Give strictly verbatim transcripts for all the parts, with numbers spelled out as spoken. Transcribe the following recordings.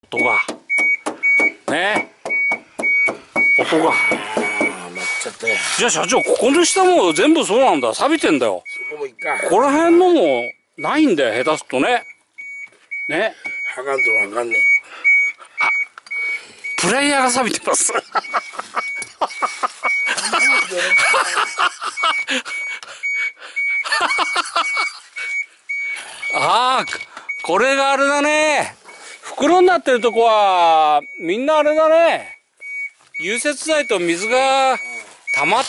音がね、音が。 ああ、待っちゃったよ。 じゃあ社長、ここの下も全部そうなんだ。錆びてんだよ。 そこもいっか。 ここら辺のもないんだよ、下手すとね。ね。 はかんとわかんねプレイヤーが錆びてます。ああ、これがあれだね。袋になってるとこは、みんなあれだね。融雪剤と水が溜まって、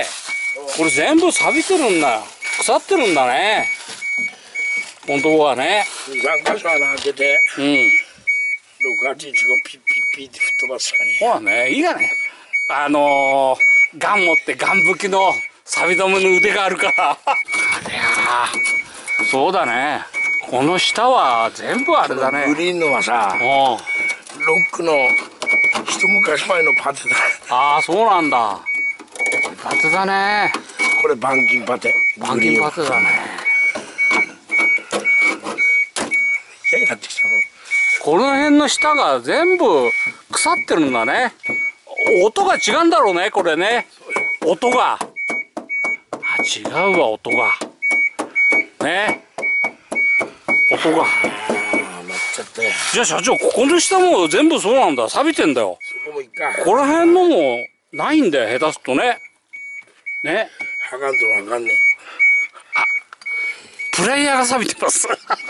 これ全部錆びてるんだ。腐ってるんだね。このとこはね。 さんかしょ穴開けて、 うん。 ろく、はち、いち、ごピッピッピッって吹っ飛ばすかね。 ほらね、いいがね。あのー、ガン持ってガン吹きの錆び止めの腕があるから。いやー、そうだね。この下は全部あれだね。 グリーンのはさ、 うん。 ロックの一昔前のパテだ。 ああ、そうなんだ。パテだね。 これ板金パテ。 板金パテだね。 いや、やってきたの。 この辺の下が全部腐ってるんだね。音が違うんだろうね、これね。音が。あ、違うわ、音が。ね。音が。 ああ、待っちゃったよ。 じゃあ社長、ここの下も全部そうなんだ。錆びてんだよ。 そこもいっか。 ここら辺のもないんだよ、下手すとね。ね。 はかんとわかんねプレイヤーが錆びてます。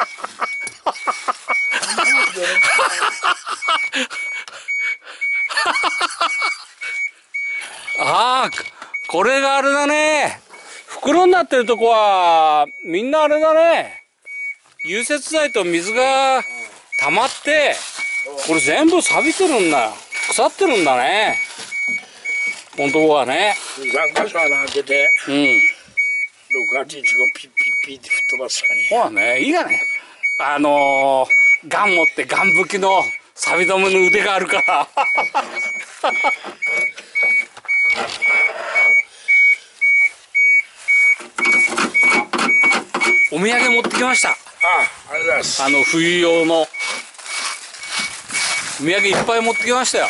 ああ、これがあれだね。袋になってるとこは、みんなあれだね。融雪剤と水が溜まって、これ全部錆びてるんだ。腐ってるんだね。このとこはね。 さんかしょ穴開けて、 うん。 ろく、はち、いち、ごピッピッピッって吹っ飛ばすかね。 ほらね、いいがね。あのー、ガン持ってガン吹きの錆び止めの腕があるから。お土産持ってきました。 ああ、ありがとうございます。 あの冬用のお土産いっぱい持ってきましたよ。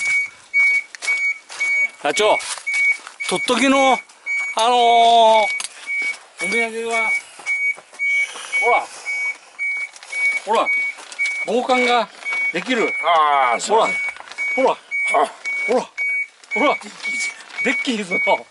社長、とっときのあのー、お土産はほらほら防寒ができる。 ああ、そう。 ほらほらあ、 ほらほらデッキーズの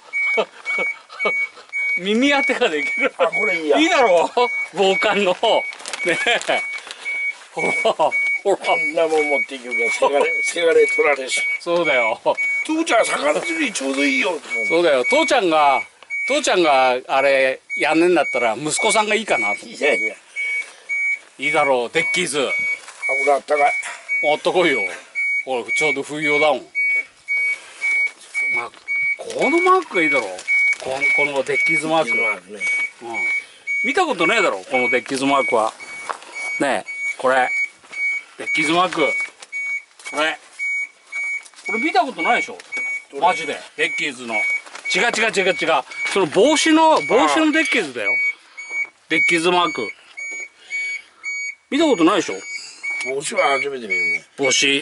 耳当てができる。 あ、これいいや。 いいだろう、防寒の。ねえ。ほら、ほら。 こんなもん持っていくけど、せがれ、せがれ取られし。 そうだよ。 父ちゃん、魚釣りちょうどいいよ。 そうだよ。父ちゃんが、父ちゃんがあれやんねんだったら息子さんがいいかなと。 いやいや、 いいだろう、デッキーズ。 油あったかい。 あったかいよ。ほら、ちょうど冬用だもん。まあ、このマークがいいだろう。この、このデッキーズマーク。 マークね。 うん。見たことねえだろ、このデッキーズマークは。ねえ、これ。デッキーズマーク。これ。これ見たことないでしょ。マジで。デッキーズの。違う違う違う違う。その帽子の、帽子のデッキーズだよ。デッキーズマーク。見たことないでしょ。 帽子は初めて見るね。 帽子。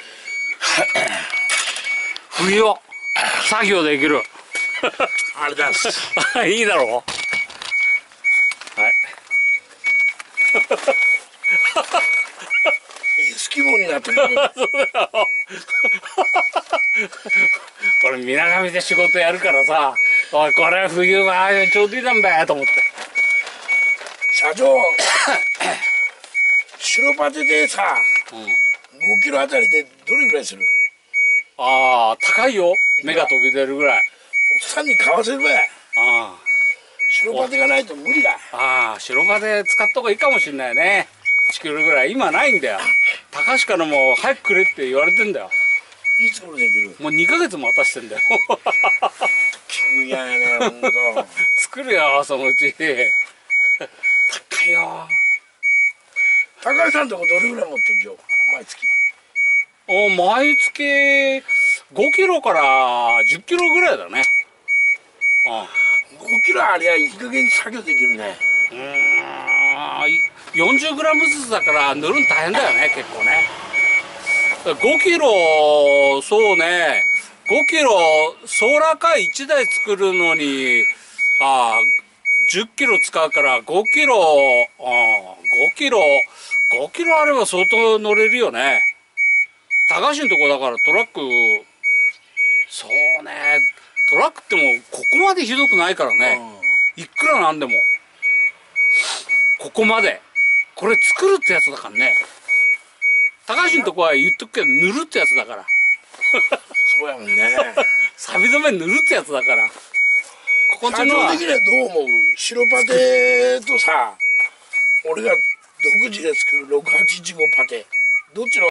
冬用。作業できる。 あれだす。 いいだろう。はい。 エスキモになってる。 そうだよ。これ水上で仕事やるからさ、おいこれ冬はちょうどいいなんだよと思って。 社長、白パテでさ、 うん、 ごキロあたりでどれぐらいする？ ああ、高いよ。目が飛び出るぐらい。 奥さんに買わせるばい。 あ白パテがないと無理だ。 あ、ああ、白パテ使った方がいいかもしれないね。いちキロぐらい。今ないんだよ。高橋からも早くくれって言われてんだよ。 いつ頃できる？ もうにかげつ待たしてんだよ。 急やね、ほんと。 作るよ、そのうち。高いよ。 高橋さんとこどれぐらい持ってん今日毎月？ お毎月ごキロからじゅっキロぐらいだね。ああ、 ごキロありゃいい加減作業できるね。 うーん、よんじゅうグラムずつだから塗るの大変だよね、結構ね。 ごキロ、そうね、ごキロ、ソーラーカーいちだい作るのに、ああ、じゅっキロ使うからごキロ、ああ、ごキロ、ごキロあれば相当乗れるよね。高橋のとこだからトラック、そうね、トラックってもここまでひどくないからね。いくらなんでも。ここまで。これ作るってやつだからね。高橋のとこは言っとくけど塗るってやつだから。 そうやもんね。 錆止め塗るってやつだから。ここんち社のは長的にはどう思う？白パテとさ、俺が独自で作るろくはちいちごパテ、どっちの